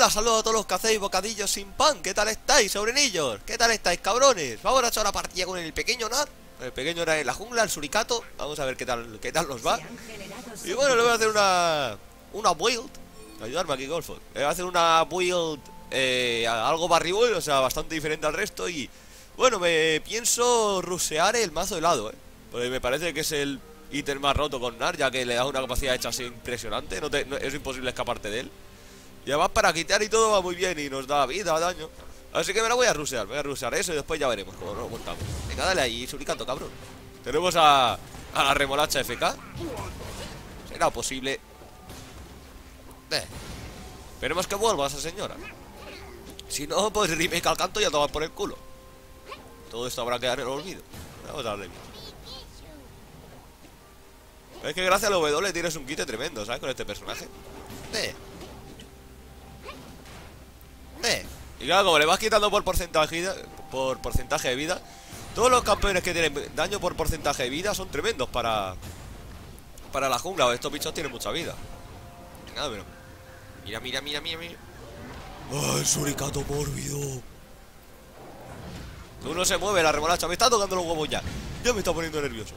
Hola, saludos a todos los que hacéis bocadillos sin pan. ¿Qué tal estáis, sobrinillos? ¿Qué tal estáis, cabrones? Vamos a echar una partida con el pequeño Nad. El pequeño Nad en la jungla, el suricato. Vamos a ver qué tal nos va. Y bueno, le voy a hacer una build. Ayudarme aquí, Golfo. Le voy a hacer una build algo barribol, o sea, bastante diferente al resto. Y bueno, me pienso rusear el mazo helado, porque me parece que es el ítem más roto con Nad, ya que le da una capacidad hecha así impresionante. Es imposible escaparte de él. Y además para quitar y todo va muy bien y nos da vida, daño. Así que me la voy a rusear eso y después ya veremos cómo nos montamos. Venga, dale ahí, suricato, cabrón. Tenemos a la remolacha FK. ¿Será posible? Esperemos que vuelva esa señora. Si no, pues remake al canto y a tomar por el culo. Todo esto habrá que quedar en el olvido. Vamos a darle. Es que gracias al W tienes un quite tremendo, ¿sabes? Con este personaje. Y claro, como le vas quitando por porcentaje de vida, todos los campeones que tienen daño por porcentaje de vida son tremendos para la jungla. Estos bichos tienen mucha vida. Venga, pero mira. ¡Oh, el suricato mórbido! Uno se mueve, la remolacha. Me está tocando los huevos ya. Ya me está poniendo nervioso.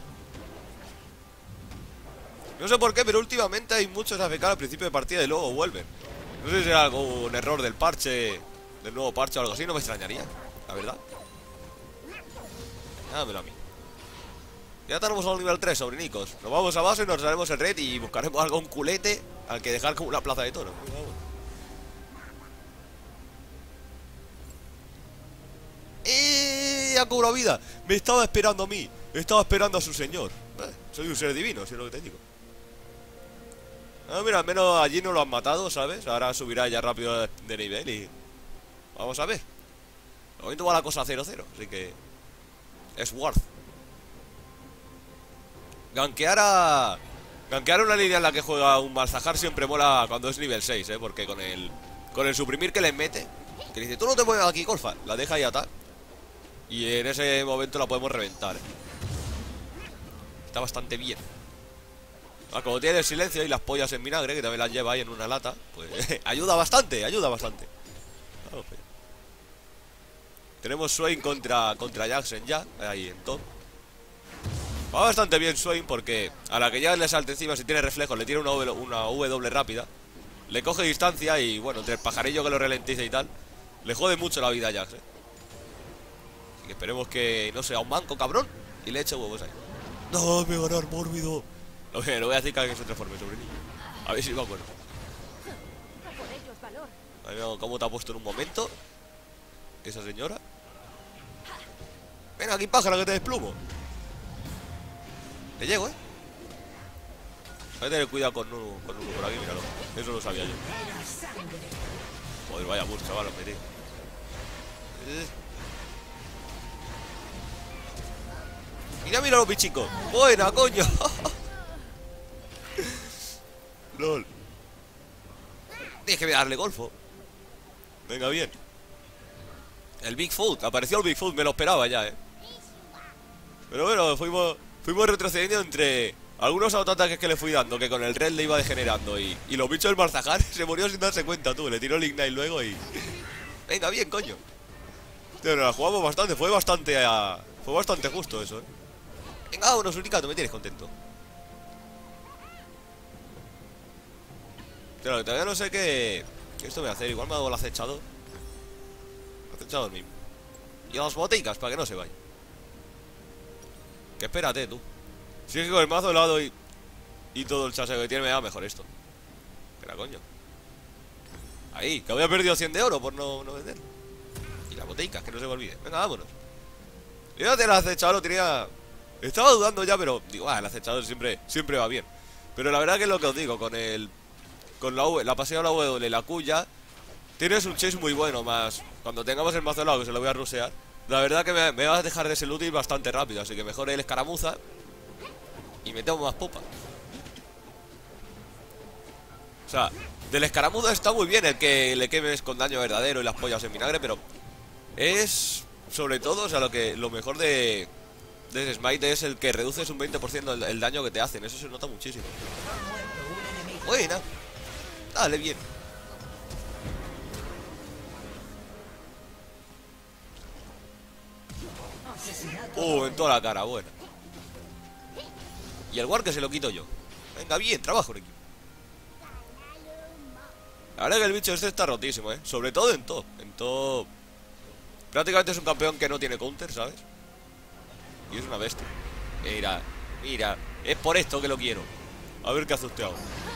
No sé por qué, pero últimamente hay muchos AFK al principio de partida y luego vuelven. No sé si será algún error del parche, del nuevo parche o algo así, no me extrañaría, la verdad. Dámelo a mí. Ya tenemos al nivel 3, sobrinicos. Nos vamos a base, nos daremos el red y buscaremos algún culete al que dejar como una plaza de toro. ¡Ha cobrado vida! Me estaba esperando a mí. Estaba esperando a su señor. Soy un ser divino, si es lo que te digo. Mira, al menos allí no lo han matado, ¿sabes? Ahora subirá ya rápido de nivel y... Vamos a ver. De momento va la cosa 0-0, así que... Es worth. Gankear una línea en la que juega un Malzahar siempre mola cuando es nivel 6, porque con el suprimir que le mete, que dice, tú no te mueves aquí, Golfa, la deja ahí atar. Y en ese momento la podemos reventar. Está bastante bien. Como tiene el silencio y las pollas en vinagre, que también las lleva ahí en una lata, pues ayuda bastante. Vamos, tenemos Swain contra Jackson ya, ahí en top. Va bastante bien Swain porque a la que ya le salte encima, si tiene reflejos, le tira una W rápida, le coge distancia y bueno, entre el pajarillo que lo ralentiza y tal, le jode mucho la vida a Jackson. Así que esperemos que no sea un manco, cabrón, y le eche huevos ahí. No, me va a ganar mórbido. Lo voy a decir que alguien se transforme, sobrinillo. A ver si me acuerdo. A ver cómo te ha puesto en un momento esa señora. Ven aquí, pájaro, que te desplumo. Le llego, Voy a tener cuidado con uno por aquí, míralo. Eso lo sabía yo. Joder, vaya burst, chaval, lo metí. Mira los bichicos. Buena, coño. LOL. Tienes que darle golfo. Venga, bien. El Bigfoot, apareció el Bigfoot, me lo esperaba ya, Pero bueno, fuimos retrocediendo entre algunos autoataques que le fui dando, que con el red le iba degenerando. Y los bichos del Malzahar se murió sin darse cuenta, tú. Le tiró el Ignite luego y... Venga, bien, coño. Pero la jugamos bastante, fue bastante justo eso, Venga, unos suricato, me tienes contento. Claro, todavía no sé qué esto voy a hacer. Igual me ha dado el acechado. Acechado el mismo. Y a las boticas para que no se vaya. Que espérate, tú. Si es que con el mazo helado y todo el chaseo que tiene me da mejor esto. Espera, coño. Ahí, que había perdido 100 de oro por no vender. Y las boticas, que no se me olvide. Venga, vámonos. Fíjate, el acechado lo tenía... Estaba dudando ya, pero digo, el acechado siempre va bien. Pero la verdad que es lo que os digo, con la pasiva de la W y la Q ya tienes un chase muy bueno, más cuando tengamos el mazo helado, que se lo voy a rusear. La verdad que me va a dejar de ser útil bastante rápido, así que mejor el escaramuza y metemos más popa. O sea, del escaramuza está muy bien el que le quemes con daño verdadero y las pollas en vinagre, pero es sobre todo, o sea, lo mejor de Smite es el que reduces un 20% el daño que te hacen. Eso se nota muchísimo. Buena. Dale, bien. En toda la cara, buena. Y el guard que se lo quito yo. Venga, bien, trabajo en equipo. La verdad que el bicho este está rotísimo, sobre todo en top. En top prácticamente es un campeón que no tiene counter, ¿sabes? Y es una bestia. Mira, mira. Es por esto que lo quiero. A ver qué hace usted ahora.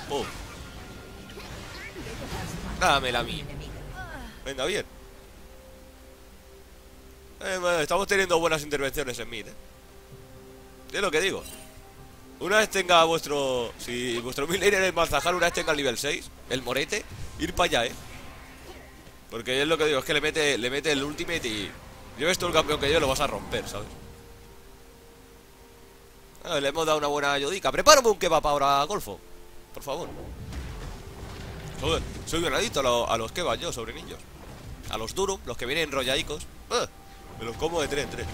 Dámela a mí. Venga, bien. Bueno, estamos teniendo buenas intervenciones en mid, es lo que digo. Una vez tenga vuestro... Si vuestro midlaner es Malzahar, una vez tenga el nivel 6, el morete, ir para allá, porque es lo que digo, es que le mete el ultimate y... Lleves tú el campeón que yo, lo vas a romper, ¿sabes? Le hemos dado una buena ayudica. Prepárame un kebab ahora, Golfo, por favor. Joder, soy bien adicto a los kebabs yo, sobrenillos. A los durum, los que vienen enrollaicos. Me los como de 3 en 3.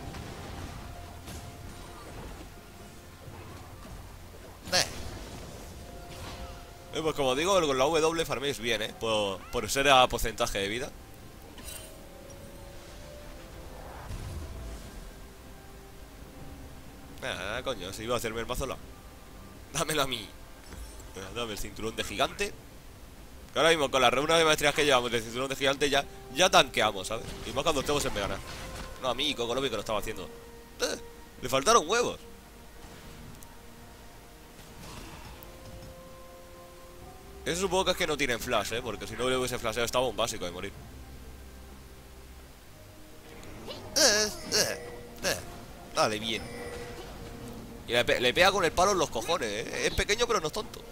Pues como digo, con la W farméis bien, por ser a porcentaje de vida. Coño, si iba a hacerme el mazola. Dámelo a mí. Dame el cinturón de gigante. Que ahora mismo con las reunas de maestrías que llevamos del cinturón de gigante ya tanqueamos, ¿sabes? Y más cuando estemos en Mega. No, a mí, Kokorobi que lo estaba haciendo. Le faltaron huevos. Eso supongo que es que no tienen flash, porque si no le hubiese flasheado estaba un básico de morir. Dale, bien. Y le pega con el palo en los cojones, Es pequeño pero no es tonto.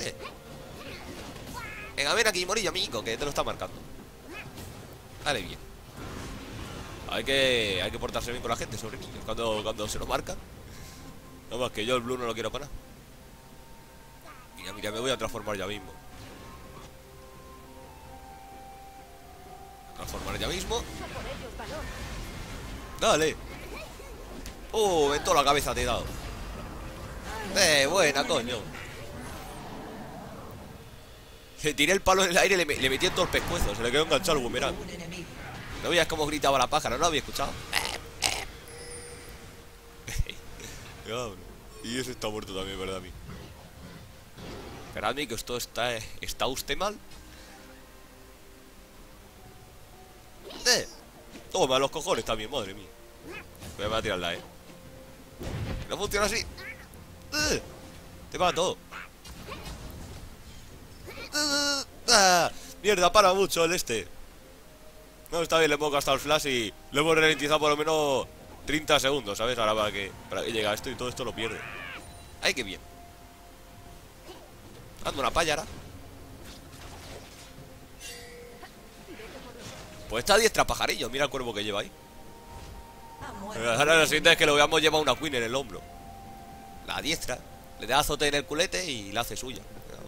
Venga, ven aquí, morillo, amigo, que te lo está marcando. Dale, bien. Hay que portarse bien con la gente, sobre niños, cuando se lo marcan. No más que yo el blue no lo quiero para nada. Mira, mira, me voy a transformar ya mismo. Transformar ya mismo. Dale. En toda la cabeza te he dado. Buena, coño. Le tiré el palo en el aire y le metí en todo el pescuezo. Se le quedó enganchado el boomerang. No veías cómo gritaba la pájara, no lo había escuchado. Y ese está muerto también, ¿verdad? A mí. Esperadme que esto ¿Está usted mal? Toma los cojones también, madre mía. Voy a tirarla, No funciona así. Te mato. Mierda, para mucho el este. No, está bien, le hemos gastado el flash y lo hemos ralentizado por lo menos 30 segundos, ¿sabes? Ahora para que llegue a esto y todo esto lo pierde. Ay, qué bien. Ando una payara. Pues está a diestra pajarillo. Mira el cuervo que lleva ahí. Ahora lo siguiente es que lo veamos lleva una queen en el hombro. La diestra. Le da azote en el culete y la hace suya.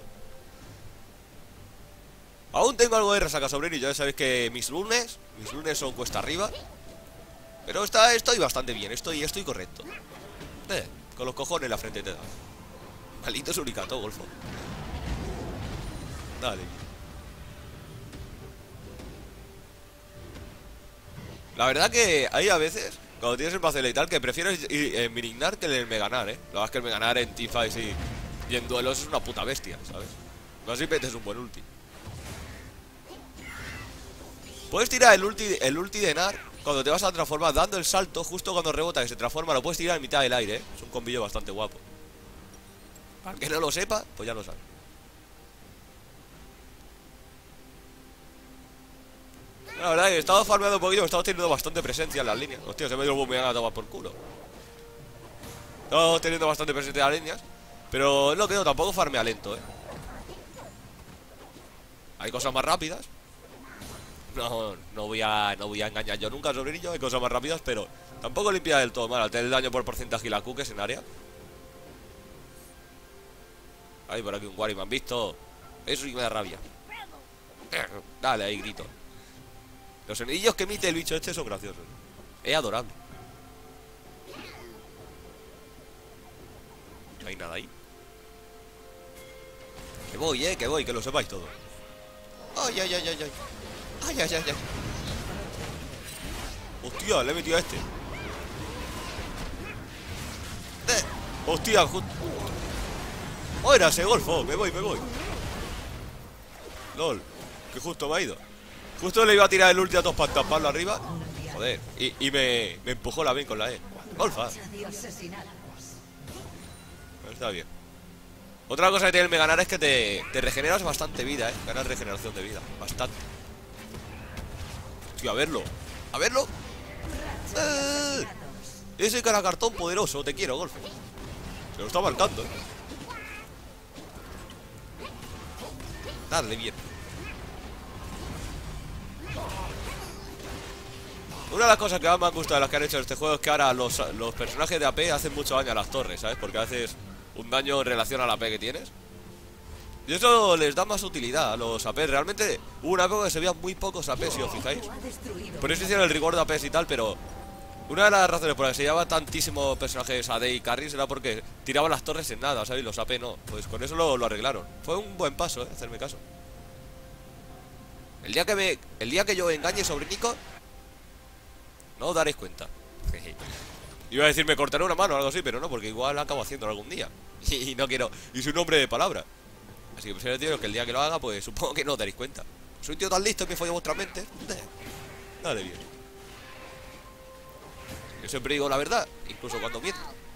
Aún tengo algo de resaca, sobrinillo. Ya sabéis que mis lunes son cuesta arriba. Pero estoy bastante bien. Estoy correcto. Con los cojones en la frente te da. Maldito suricato, Golfo. Dale. La verdad que hay a veces, cuando tienes el Pacela y tal, que prefieres ir en Mirignar que en el Meganar, La verdad es que el Meganar en teamfights y en duelos es una puta bestia, ¿sabes? No así metes un buen ulti. Puedes tirar el ulti de Nar cuando te vas a transformar, dando el salto justo cuando rebota que se transforma, lo puedes tirar en mitad del aire, Es un combillo bastante guapo. Para que no lo sepa, pues ya lo sabe. La verdad es que he estado farmeando un poquito, he estado teniendo bastante presencia en las líneas. Hostia, se me dio el boomerang a tomar por culo. Estamos teniendo bastante presencia en las líneas. Pero es lo que digo, tampoco farmea lento, Hay cosas más rápidas. No voy a engañar yo nunca, sobrinillo. Hay cosas más rápidas, pero tampoco limpia del todo mal. Al tener el daño por porcentaje y la Q que es en área. Hay por aquí un Wari, me han visto. Eso sí me da rabia. Dale, ahí grito. Los sonidillos que emite el bicho este son graciosos. Es adorable. No hay nada ahí. Que voy, que lo sepáis todo. Ay, ay, ay, ay, ay. Ay, ay, ay, ay. Hostia, le he metido a este. Hostia, oh, era ese golfo. Me voy. LOL, que justo me ha ido. Justo le iba a tirar el ulti para taparlo arriba. Joder, y me empujó la bien con la E. Golfa. Está bien. Otra cosa que tiene el Meganar es que te regeneras bastante vida, ganas regeneración de vida, bastante. Tío, a verlo. Ese caracartón poderoso, te quiero, Golfo. Se lo está marcando, Dale bien. Una de las cosas que más me han gustado de las que han hecho en este juego es que ahora los personajes de AP hacen mucho daño a las torres, ¿sabes? Porque haces un daño en relación a la AP que tienes. Y eso les da más utilidad a los AP. Realmente hubo una época que se veían muy pocos AP, si os fijáis. Por eso hicieron el rigor de APs y tal, pero una de las razones por las que se llevaba tantísimos personajes AD y carries era porque tiraban las torres en nada, ¿sabes? Y los AP no. Pues con eso lo arreglaron. Fue un buen paso, hacerme caso. El día que yo engañe sobre Nico, no os daréis cuenta. Iba a decir me cortaré una mano o algo así, pero no, porque igual acabo haciéndolo algún día. Y no quiero. Y soy un hombre de palabra. Así que pues os digo que el día que lo haga, pues supongo que no os daréis cuenta. Soy un tío tan listo que follo vuestra mente. Dale bien. Yo siempre digo la verdad, incluso cuando miento.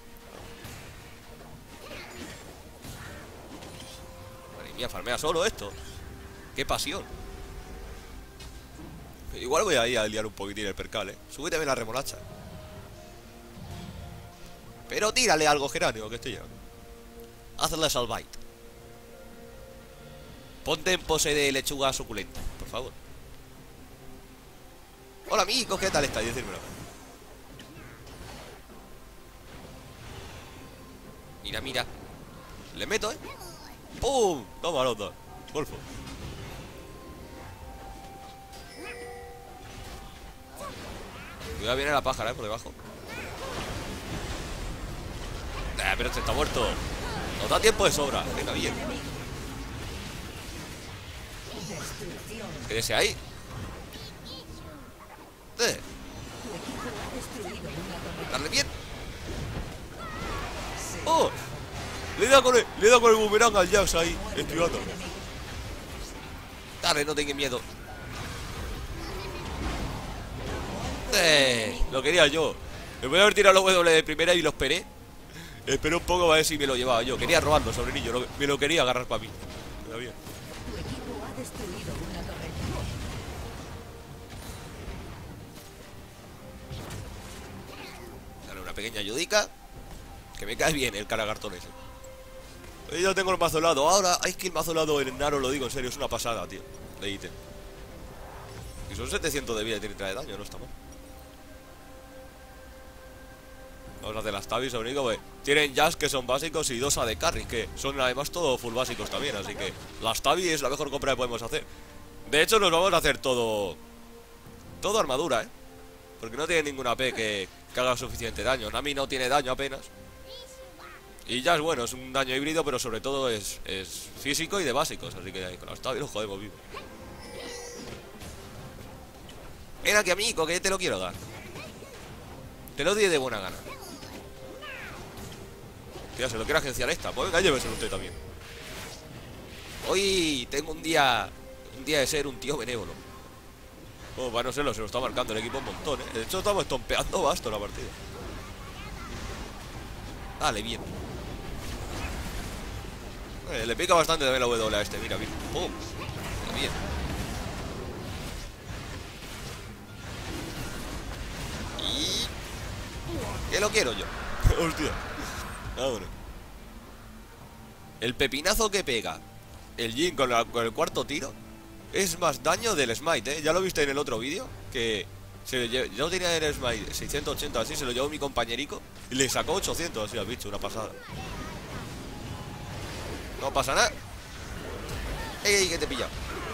Madre mía, farmea solo esto. Qué pasión. Igual voy a ir a liar un poquitín el percal, Súbeteme la remolacha. Pero tírale algo, Geranio, que estoy llegando. Hazle salvite. Ponte en pose de lechuga suculenta, por favor. Hola, amigos, ¿qué tal estáis? Decírmelo. Mira. Le meto, ¡pum! Toma los dos. Golfo. Cuidado, viene la pájara, por debajo. Pero este está muerto. Nos da tiempo de sobra. Venga, bien. Quédese ahí. Darle bien. ¡Oh! Le he dado con el boomerang al Jax ahí, esquivando. Dale, no tengas miedo. Lo quería yo. Me voy a haber tirado los W de primera y los esperé. Esperé un poco a ver si me lo llevaba yo. Quería robarlo, sobrinillo. Me lo quería agarrar para mí. Está bien. Dale una pequeña ayudica. Que me cae bien el caracartón ese. Yo ya tengo el mazo helado. Ahora hay que el mazo helado en Naro, lo digo en serio. Es una pasada, tío. De ítem. Y son 700 de vida y tiene 30 de daño, no está mal. Vamos a hacer las tabis, sobre pues, tienen jazz que son básicos y 2 AD carry, que son además todo full básicos también. Así que las tabis es la mejor compra que podemos hacer. De hecho nos vamos a hacer todo armadura, porque no tiene ninguna AP que haga suficiente daño. Nami no tiene daño apenas. Y ya es bueno, es un daño híbrido, pero sobre todo es físico y de básicos. Así que con las tabis los jodemos vivo. Ven aquí, amigo, que te lo quiero dar. Te lo di de buena gana. Tío, se lo quiere agenciar esta. Pues venga, lléveselo usted también. Hoy tengo un día de ser un tío benévolo. Oh, bueno, se lo está marcando el equipo un montón, De hecho, estamos estompeando basto la partida. Dale, bien. Le pica bastante también la W a este. Mira, bien. ¡Pum! Bien. Y... ¿qué lo quiero yo? Hostia. Vámonos. El pepinazo que pega el Jhin con el cuarto tiro es más daño del smite, Ya lo viste en el otro vídeo. Que yo tenía el smite 680 así, se lo llevó mi compañerico y le sacó 800 así al bicho, una pasada. No pasa nada. ¡Ey, que te pilla!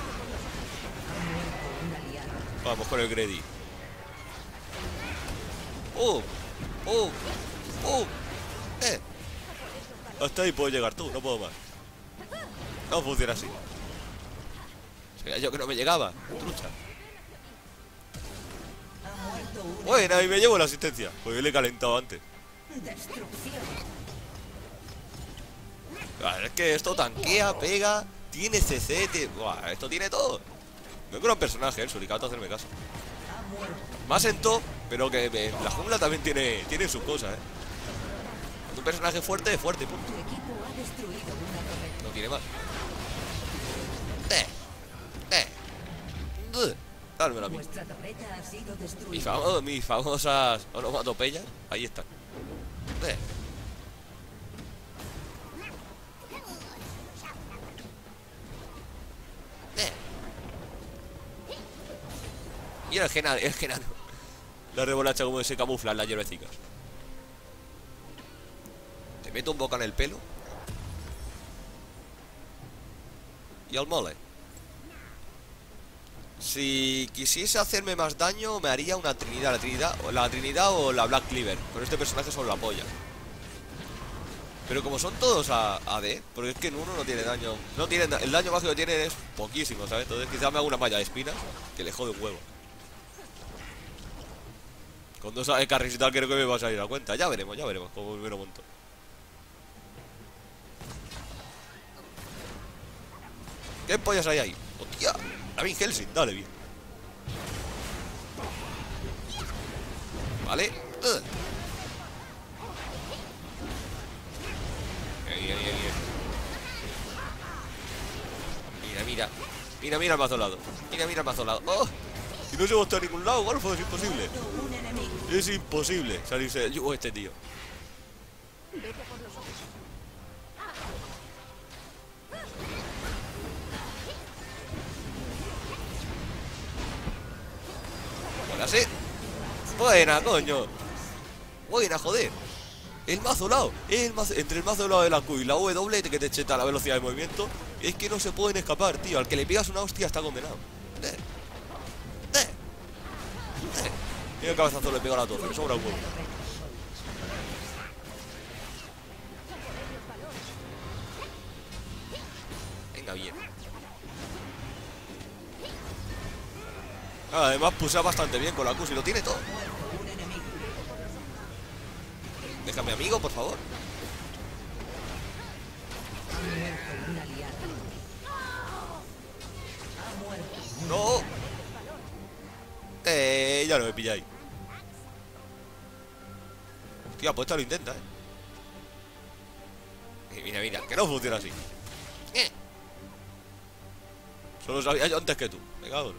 Vamos con el Grady. Hasta ahí puedo llegar tú, no puedo más. No funciona así. Sería yo que no me llegaba. Trucha. Bueno, ahí me llevo la asistencia. Porque le he calentado antes. Es que esto tanquea, pega, tiene CC, buah, esto tiene todo. No es un gran personaje, el Suricato, hacerme caso. Más en top, pero que la jungla también tiene sus cosas, un personaje fuerte, fuerte, punto. No tiene más. Dármelo a mí. Mis famosas onomatopeyas, ahí están. Mira el genano. La remolacha como se camufla en las hierbecicas. Te meto un boca en el pelo. Y al mole. Si quisiese hacerme más daño, me haría una Trinidad. La Trinidad o la Black Cleaver. Con este personaje son la polla. Pero como son todos AD, porque es que en uno no tiene daño. No tiene, el daño mágico que tiene es poquísimo, ¿sabes? Entonces quizás me haga una malla de espinas que le jode un huevo. Con dos carries y tal creo que me va a salir a cuenta. Ya veremos cómo me lo monto. ¿Qué pollas hay ahí? ¡Hostia! La Van Helsing, dale bien. Vale. Mira el mazo lado. Mira el mazo lado. ¡Oh! Si no se va a estar a ningún lado, Golfo, es imposible. Es imposible salirse del yugo este tío. Buena, sí. Buena, coño. Buena, joder. El mazo lado. Entre el mazo lado de la Q y la W que te cheta la velocidad de movimiento. Es que no se pueden escapar, tío. Al que le pegas una hostia está condenado. Mira el cabezazo le pego a la torre. Me sobra un huevo. Venga, bien. Además pulsa bastante bien con la Q. Si lo tiene todo. Déjame, amigo, por favor. No. Ya no me pilláis. Hostia, pues esta lo intenta, Mira, que no funciona así. Solo sabía yo antes que tú. Me cago,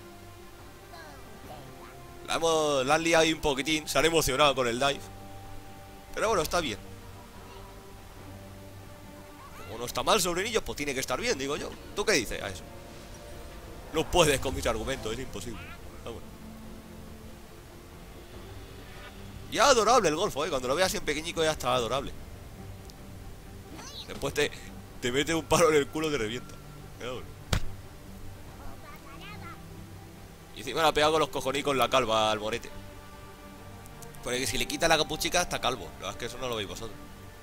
¿no? La han liado ahí un poquitín. Se han emocionado con el dive. Pero bueno, está bien. Como no está mal Sobrinillos, pues tiene que estar bien, digo yo. ¿Tú qué dices a eso? No puedes con mis argumentos, es imposible. Vamos. Ya adorable el Golfo, cuando lo veas así en pequeñico ya está adorable. Después te mete un palo en el culo y te revienta. Y encima la ha pegado con los cojonicos la calva al morete. Porque si le quita la capuchica está calvo. La verdad es que eso no lo veis vosotros.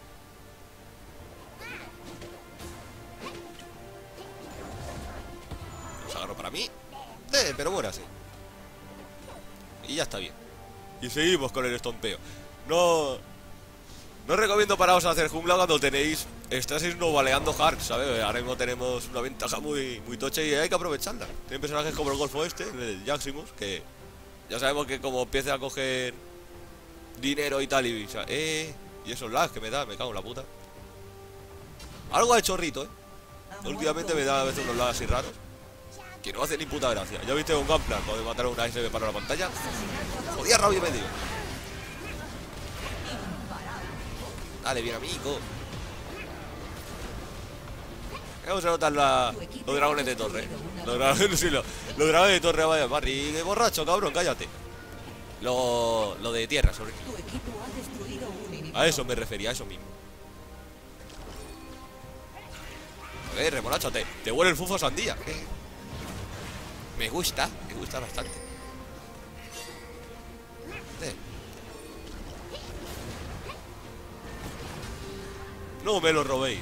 Los agarro para mí. Pero muera así. Y ya está bien. Y seguimos con el estompeo. No recomiendo pararos a hacer jungla cuando estáis no baleando hard, ¿sabes? Ahora mismo tenemos una ventaja muy tocha y hay que aprovecharla. Tienen personajes como el Golfo el Jaximus, que ya sabemos que como empiece a coger dinero y tal y esos lags que me cago en la puta. Algo ha hecho Rito, Últimamente me da a veces unos lags así raros que no hace ni puta gracia. Ya viste un Gunplan cuando mataron una SB para la pantalla. Jodía rabia medio. Dale, bien, amigo. Vamos a notar los dragones de torre. Los dragones de torre, vaya, Barry. Qué borracho, cabrón, cállate. Lo de tierra, sobre. A eso me refería, a eso mismo. Remolacha, te huele el fufo a sandía. Me gusta bastante. No me lo robéis.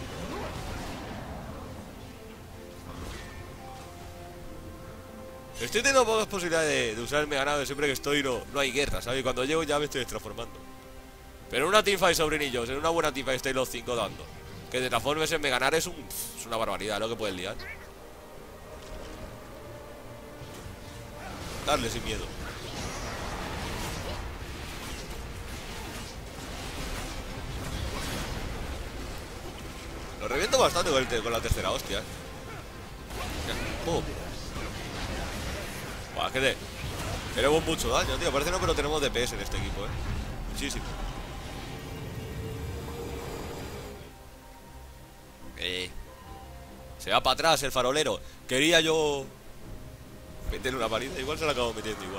Estoy teniendo pocas posibilidades de usar el mega nave. Siempre que estoy no hay guerra, ¿sabes? Cuando llego ya me estoy transformando. Pero en una teamfight, sobrinillos, en una buena teamfight estáis los 5 dando. Que te transformes en Mega Nar es una barbaridad lo que puedes liar. Darle sin miedo. Lo reviento bastante con la tercera hostia, ¡pum! Buah, que tenemos mucho daño, tío. Parece no, pero tenemos DPS en este equipo, muchísimo. Se va para atrás el farolero. Quería yo meterle una paliza. Igual se la acabo metiendo igual.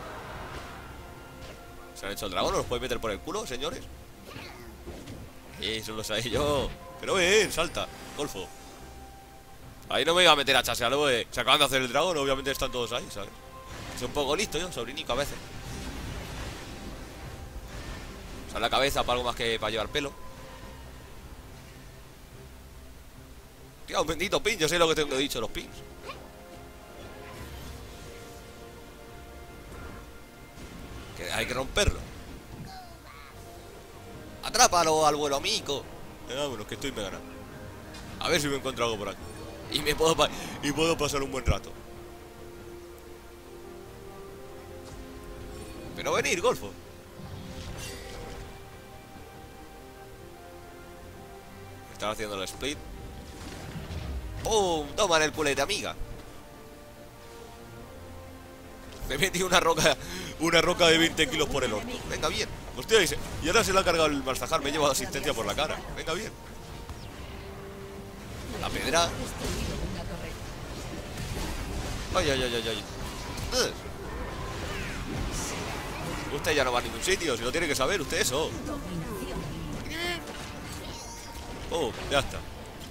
¿Se han hecho el dragón? ¿Los puede meter por el culo, señores? Eso lo sabía yo. Pero ven, salta, golfo. Ahí no me iba a meter a chasear. Luego se acaban de hacer el dragón. Obviamente están todos ahí, ¿sabes? Soy un poco listo yo, sobrinico a veces. Usar la cabeza para algo más que para llevar pelo. Tío, un bendito pin. Yo sé lo que tengo dicho, los pins. Que hay que romperlo. Atrápalo al vuelo amigo. Vámonos, que estoy mega. A ver si me encuentro algo por aquí. Y puedo pasar un buen rato. Pero venir, golfo. Están haciendo el split. ¡Pum! Toma en el culete, amiga. Me metí una roca de 20 kilos por el orto. Venga, bien. Hostia, y ahora se le ha cargado el Malzahar. Me he llevado asistencia por la cara. Venga, bien. La pedra. Ay, ay, ay, ay, ay. Usted ya no va a ningún sitio. Si lo tiene que saber, usted eso. Oh, ya está.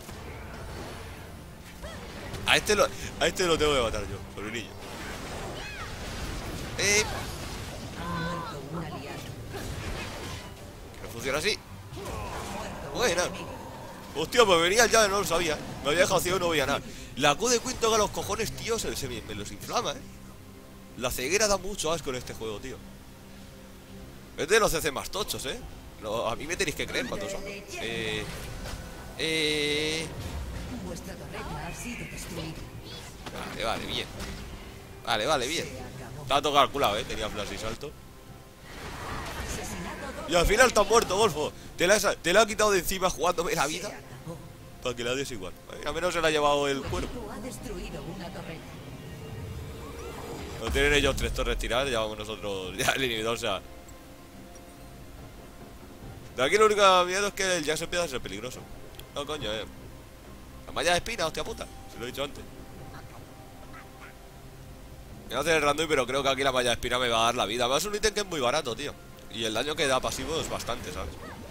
A este lo tengo que matar yo, sobrinillo. Que no funciona así. Buena. Hostia, pues venía ya, no lo sabía. Me había dejado ciego y no veía nada. La Q de Quinto a los cojones, tío, me los inflama, La ceguera da mucho asco en este juego, tío. Es de los CC más tochos, No, a mí me tenéis que creer cuántos son. Vale, bien. Vale, bien. Estaba todo calculado, tenía flash y salto. Y al final está muerto, golfo. Te la ha quitado de encima jugándome la vida. Para que la des igual. A menos se la ha llevado el cuerpo. No tienen ellos 3 torres tiradas, ya vamos nosotros. Ya el inhibidor, o sea. De aquí lo único miedo es que el Jax empieza a ser peligroso. No, coño, La malla de espina, hostia puta. Se lo he dicho antes. Me voy a hacer el random, pero creo que aquí la malla de espina me va a dar la vida. Además es un ítem que es muy barato, tío. Y el daño que da pasivo es bastante, ¿sabes?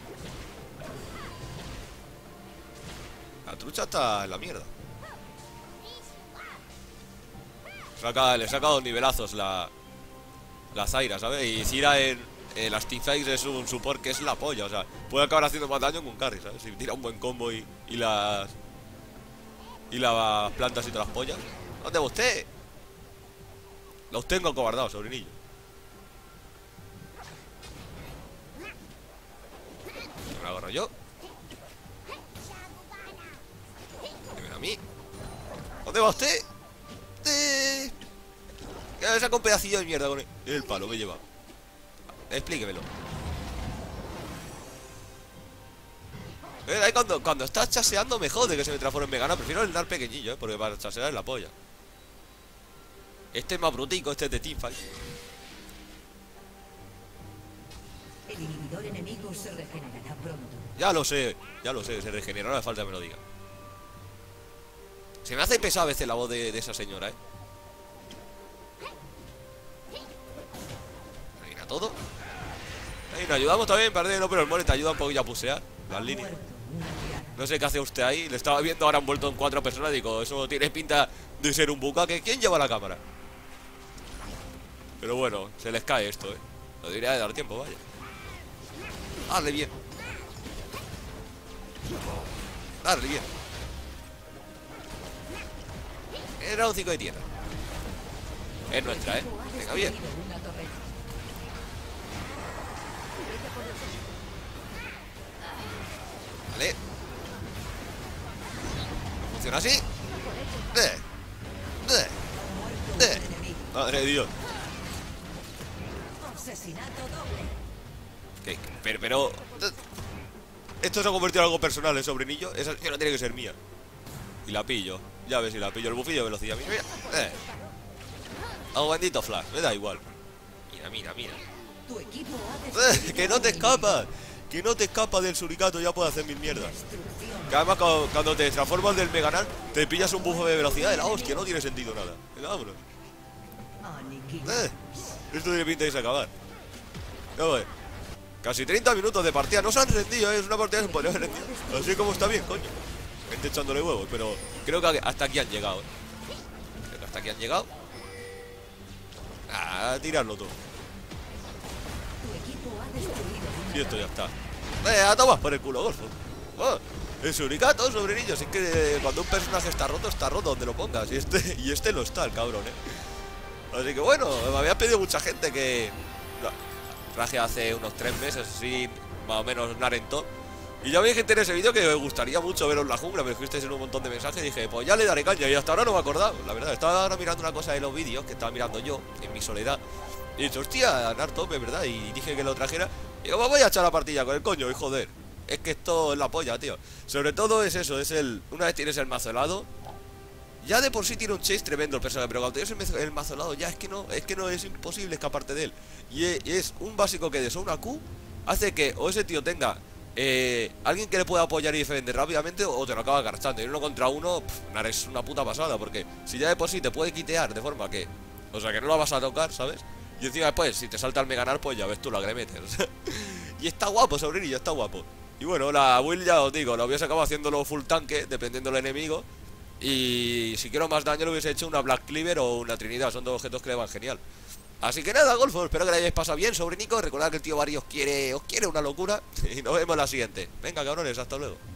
La trucha está en la mierda. Le he sacado nivelazos la Zyra, ¿sabes? Y Zyra en las teamfights es un support que es la polla. O sea, puede acabar haciendo más daño que un carry, ¿sabes? Si tira un buen combo y las plantas y todas las pollas. ¿Dónde va usted? Los tengo acobardados, sobrinillo. Me lo agarro yo. Dímelo a mí. ¿Dónde va usted? Que saca un pedacillo de mierda con el palo, me he llevado. Explíquemelo. Ahí cuando estás chaseando me jode que se me transforme en vegana. Prefiero el dar pequeñillo, porque para chasear es la polla. Este es más brutico, este es de teamfight. El inhibidor enemigo se regenerará pronto. Ya lo sé, se regenerará, no hace falta que me lo diga. Se me hace pesado a veces la voz de esa señora, Ahí a todo. Ahí nos ayudamos también, parece no, pero el mole te ayuda un poquillo a pusear las líneas. No sé qué hace usted ahí. Le estaba viendo ahora envuelto en 4 personas. Digo, eso tiene pinta de ser un bucaque. ¿Quién lleva la cámara? Pero bueno, se les cae esto, Lo debería de dar tiempo, vaya. Dale bien. Dale bien. Era un 5 de tierra. Es nuestra, Venga, bien. Vale. funciona así. Madre de Dios. Asesinato doble. Pero esto se ha convertido en algo personal, ¿eh, sobrinillo? Esa no tiene que ser mía. Y la pillo. Ya ves si la pillo. El bufillo de velocidad. Mira, mira. Hago bendito flash. Me da igual. Mira. Tu equipo ha destruido Que no te un escapas. Que no te escapas del suricato. Ya puedo hacer mil mierdas. destrucción. Que además cuando te transformas del Meganar, te pillas un bufo de velocidad de la hostia. No tiene sentido nada. Venga, vámonos. Aniquilado. Esto tiene pinta de irse a acabar. Ya voy. Casi 30 minutos de partida. No se han rendido, ¿eh? Es una partida que se podría haber rendido. Así como está bien, coño. Gente echándole huevos, pero creo que hasta aquí han llegado, ¿eh? Creo que hasta aquí han llegado. A tirarlo todo. Tu equipo ha destruido una Y esto ya está. A tomar por el culo, Golfo. Oh, el suricato, sobrinillos. Es que cuando un personaje está roto donde lo pongas. Y este lo está, el cabrón, ¿eh? Así que bueno, me había pedido mucha gente que... Traje hace unos 3 meses, así, más o menos Narento. Y ya vi gente en ese vídeo que me gustaría mucho veros en la jungla. Me escribisteis en un montón de mensajes y dije, pues ya le daré caña. Y hasta ahora no me he acordado, la verdad. Estaba ahora mirando una cosa de los vídeos que estaba mirando yo, en mi soledad. Y he dicho, hostia, Narto, es verdad. Y dije que lo trajera. Y digo, pues voy a echar la partida con el coño. Y joder, es que esto es la polla, tío. Sobre todo es eso, es el... Una vez tienes el mazo helado, ya de por sí tiene un chase tremendo el personaje. Pero cuando tienes el mazo helado, ya es que no es imposible escaparte de él. Y es un básico que de eso una Q hace que o ese tío tenga alguien que le pueda apoyar y defender rápidamente, o te lo acaba garchando. Y uno contra uno, es una puta pasada. Porque si ya de por sí te puede quitear de forma que... O sea, que no la vas a tocar, ¿sabes? Y encima después, si te salta el Meganar, pues ya ves tú la que le metes. Y está guapo, sobrinillo, está guapo. Y bueno, la build ya os digo, la hubiese acabado haciéndolo full tanque, dependiendo del enemigo. Y si quiero más daño, le hubiese hecho una Black Cleaver o una Trinidad. Son dos objetos que le van genial. Así que nada, Golfo, espero que le hayáis pasado bien, sobrinico. Recordad que el tío Bari os quiere una locura. Y nos vemos en la siguiente. Venga, cabrones, hasta luego.